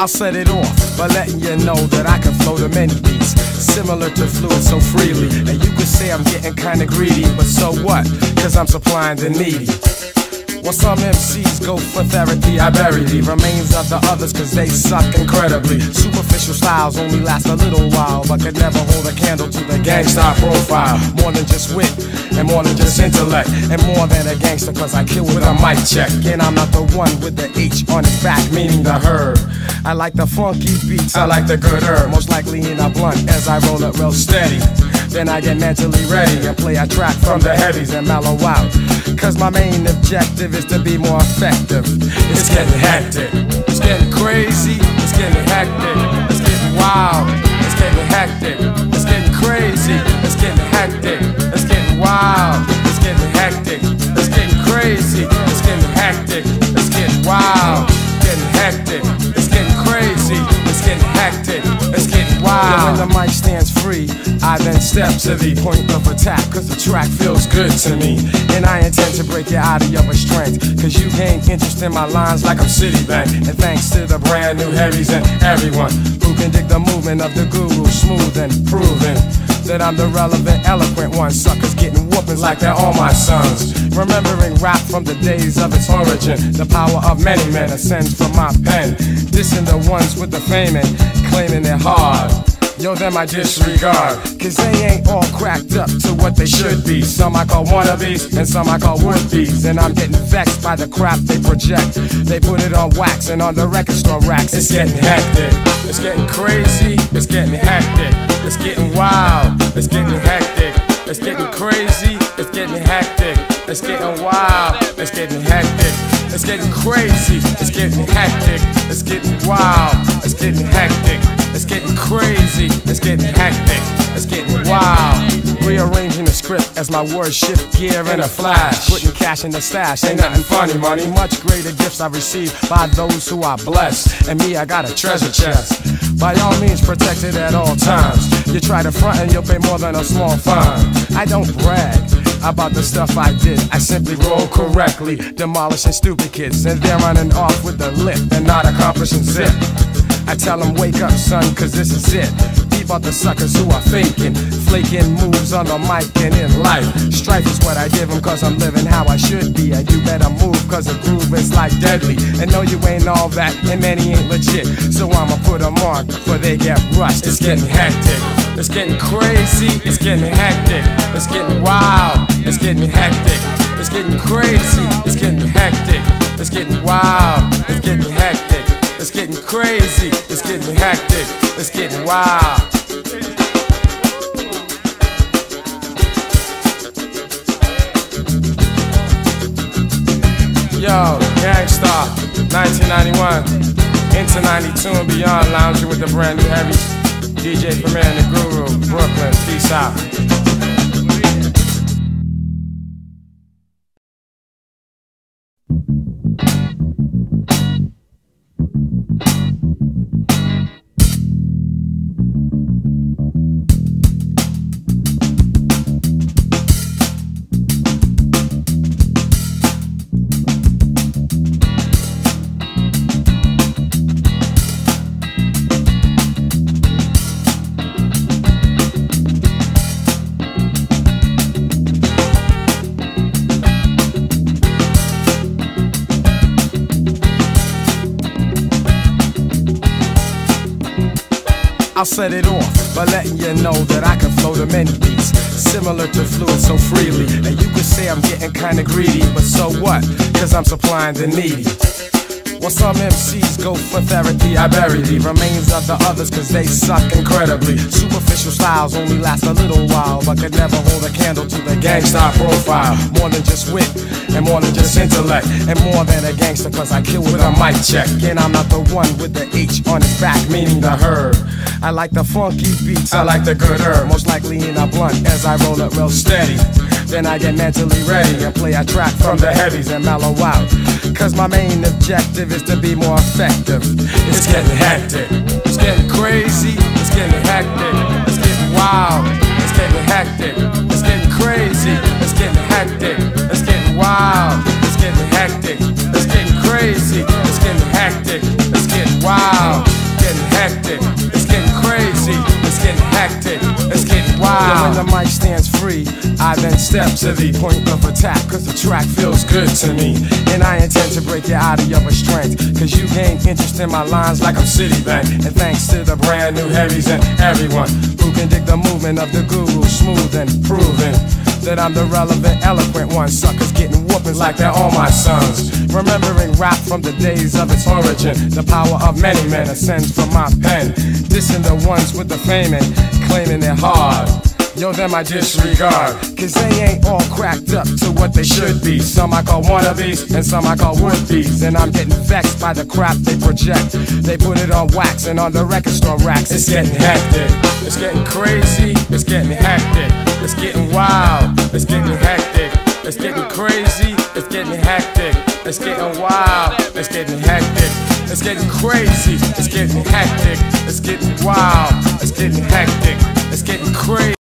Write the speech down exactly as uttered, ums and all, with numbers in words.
I'll set it off by letting you know that I can flow to many beats, similar to fluid so freely. And you could say I'm getting kinda greedy, but so what? Cause I'm supplying the needy. While some M Cs go for therapy, I bury the remains of the others cause they suck incredibly. Superficial styles only last a little while, but could never hold a candle to the gangsta profile. More than just wit, and more than just intellect, and more than a gangster cause I kill with a mic check. And I'm not the one with the H on his back, meaning the herd. I like the funky beats, I like the good herb. Most likely in a blunt as I roll it real steady. Then I get mentally ready and play a track from the heavies and mellow out. Cause my main objective is to be more effective. It's getting hectic, it's getting crazy, it's getting hectic, it's getting wild, it's getting hectic, it's getting crazy, it's getting hectic, it's getting wild, it's getting hectic, it's getting crazy, it's getting hectic, it's getting wild, getting hectic, it's getting crazy, it's getting hectic, it's getting wild. And when the mic stands free, I then step to the point of attack, cause the track feels good to me. And I intend to break you out of your restraint, cause you gain interest in my lines like I'm Citibank. And thanks to the brand new heavies and everyone who can dig the movement of the guru, smooth and proven that I'm the relevant, eloquent one. Suckers getting whoopings like they're all my sons. Remembering rap from the days of its origin, the power of many men ascends from my pen. Dissing the ones with the fame and claiming they're hard. Yo, them I disregard, cause they ain't all cracked up to what they should be. Some I call wannabes, and some I call would-be's. And I'm getting vexed by the crap they project. They put it on wax and on the record store racks. It's getting hectic, it's getting crazy, it's getting hectic, it's getting wild, it's getting hectic, it's getting crazy, it's getting hectic, it's getting wild, it's getting hectic, it's getting crazy, it's getting hectic, it's getting wild, it's getting hectic, it's getting crazy, it's getting hectic, it's getting wild. Rearranging the script as my words shift gear in a flash. Putting cash in the stash, ain't nothing funny money. Much greater gifts I receive by those who I bless. And me, I got a treasure chest, by all means protected at all times. You try to front and you'll pay more than a small fine. I don't brag about the stuff I did, I simply roll correctly, demolishing stupid kids, and they're running off with the lip and not accomplishing zip. I tell them wake up son, cause this is it. Peep out the suckers who are faking, flaking moves on the mic and in life. Strife is what I give them cause I'm living how I should be. And you better move cause the groove is like deadly. And no, you ain't all that and many ain't legit, so I'ma put them on before they get rushed. It's getting hectic, it's getting crazy, it's getting hectic, it's getting wild, it's getting hectic, it's getting crazy, it's getting hectic, it's getting wild, it's getting hectic, it's getting crazy, it's getting hectic, it's getting wild. Yo, Gangstar, nineteen ninety-one, into ninety-two and beyond, lounging with the brand new heavies. D J Premier and the Guru, Brooklyn, peace out. I'll set it off by letting you know that I can flow to many beats, similar to fluid so freely. And you could say I'm getting kinda greedy, but so what? Cause I'm supplying the needy. While some M Cs go for therapy, I bury the remains of the others cause they suck incredibly. Superficial styles only last a little while, but could never hold a candle to the gangsta profile. More than just wit, and more than just intellect, and more than a gangster cause I kill with a mic check. And I'm not the one with the H on his back, meaning the herd. I like the funky beats, I like the good herb. Most likely in a blunt as I roll it real steady. Then I get mentally ready and play a track from the heavies and mellow out. Cause my main objective is to be more effective. It's getting hectic, it's getting crazy, it's getting hectic, it's getting wild, it's getting hectic, it's getting crazy, it's getting hectic, it's getting wild, it's getting hectic, it's getting crazy, it's getting hectic, it's getting wild. the mic stands free, I then step to the point of attack, cause the track feels good to me. And I intend to break you out of your restraint, cause you gain interest in my lines like I'm Citibank. And thanks to the brand new heavies and everyone who can dig the movement of the guru, smooth and proven that I'm the relevant, eloquent one. Suckers getting whoopings like they're all my sons. Remembering rap from the days of its origin, the power of many men ascends from my pen. Dissing the ones with the fame and claiming they're hard, yo, them I disregard, cause they ain't all cracked up to what they should be. Some I call wannabes, and some I call would-be's. And I'm getting vexed by the crap they project. They put it on wax and on the record store racks. It's getting hectic, it's getting crazy, it's getting hectic, it's getting wild, it's getting hectic, it's getting crazy, it's getting hectic, it's getting wild, it's getting hectic, it's getting crazy, it's getting hectic, it's getting wild, it's getting hectic, it's getting crazy.